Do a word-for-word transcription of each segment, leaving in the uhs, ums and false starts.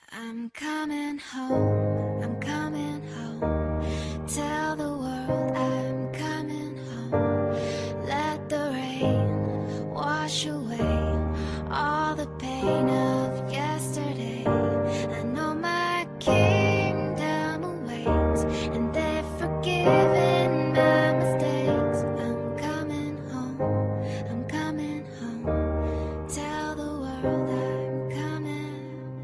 I'm coming home, I'm coming home. Tell the world I'm coming home. Let the rain wash away all the pain of yesterday. I know my kingdom awaits, and they've forgiven my mistakes. I'm coming home, I'm coming home. Tell the world I'm coming.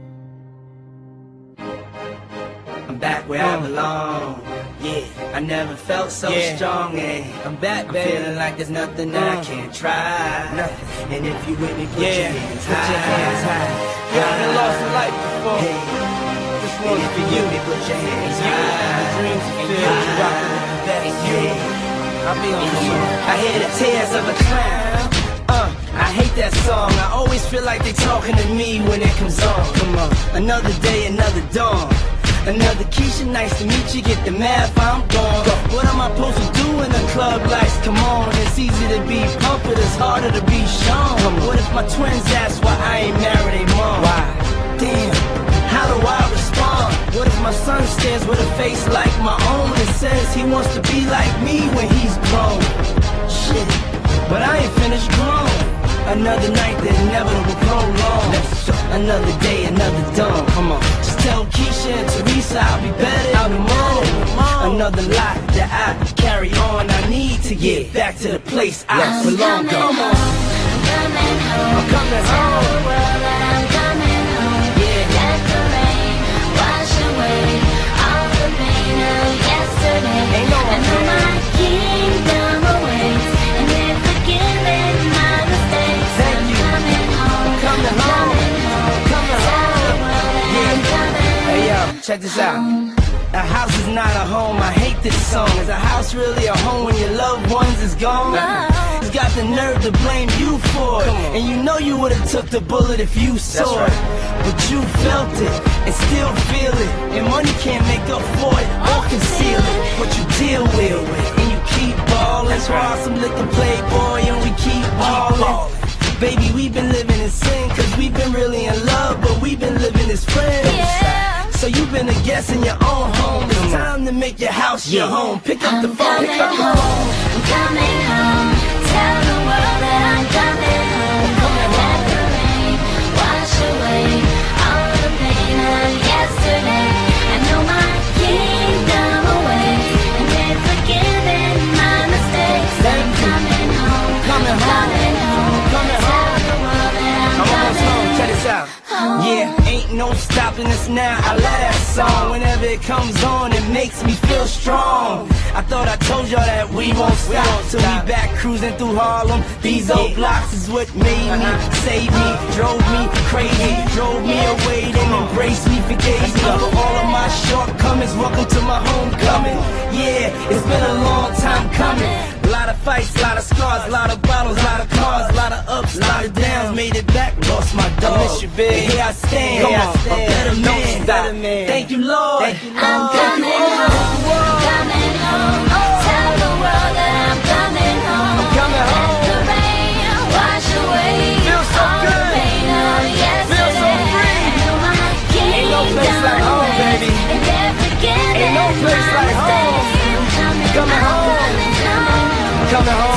I'm back where I belong. Yeah, I never felt so Yeah. strong. And I'm back, I'm baby. feeling like there's nothing that I Mm. can't try. Nothing. And if you with me, put Yeah, your hands put high. your hands high. You ever lost a life before? Hey. This And one's if for you you. with me, put your hands You, high. the dreams And fulfilled, you, you rockin' with the best. and You, you. I'll be on the road. I hear the tears of a clown. Uh, I hate that song. I always feel like they talking to me when it comes on. Come on, another day, another dawn. Another Keisha, nice to meet you. Get the math, I'm gone. What am I supposed to do when the club lights come on? It's easy to be pumped, but it's harder to be shown. What if my twins ask why I ain't married a mom? Why? Damn, how do I respond? What if my son stands with a face like my own and says he wants to be like me when he's grown? Shit, but I ain't finished grown. Another night that inevitable prolong. Another day, another dawn. Come on, just tell Keisha and Teresa I'll be better in the morning. Another lot that I carry on. I need to get back to the place I I'm belong. coming Come on, home, I'm coming home. I'm coming Tell home. the world that I'm coming home. Yeah. Let the rain wash away all the pain of yesterday. Ain't no I know pain. my kingdom awaits, and they've forgiven my mistakes. Thank I'm you. coming home, Coming I'm home. coming home. Coming Tell the home. world that Yeah. I'm coming Hey yo, check this out. A house is not a home, I hate this song. Is a house really a home when your loved ones is gone? No. He's got the nerve to blame you for it. And you know you would've took the bullet if you saw it. But you felt it and still feel it. And money can't make up for it or conceal it. What you deal with, and you keep ballin'. That's why some liquor playboy and we keep ballin'. Baby, we've been living in sin, cause we've been really in love, but we've been living as friends. Yeah. So you've been a guest in your own home. It's time to make your house your home. Pick up the I'm phone, coming pick up the home, phone. I'm coming home. Tell the world that I'm coming home. Let the rain wash away all the pain of yesterday. I know my kingdom awaits, and they've forgiven my mistakes. Thank I'm you. coming home, Coming I'm home. coming home. Coming Tell home. the world that I'm I'm almost coming home, check this out. home. Yeah, ain't no stopping us now. I love that song. Whenever it comes on, it makes me feel strong. I thought I told y'all that we won't stop till we back cruising through Harlem. These old blocks is what made me, saved me, drove me crazy, drove me away, then embraced me, forgave me for all of my shortcomings. Welcome to my homecoming. Yeah, it's been a long time coming. A lot of fights, a lot of scars, a lot of bottles, a lot of cars, a lot of ups, a lot of downs. Made it back, lost my dog. I miss you, big. And here I stand, Come on, a better don't man. stop. Better man. Thank you, Lord. Thank you, I'm Lord. coming home, I'm coming home. Tell the world that I'm coming home. I'm coming home. Let the rain wash away Feels so all good. the pain of yesterday. Feels so free. I know my Ain't no place like kingdom home, awaits, baby. and they're forgiven Ain't no place my like home. mistakes. I'm coming, Coming I'm home. coming home. Coming home.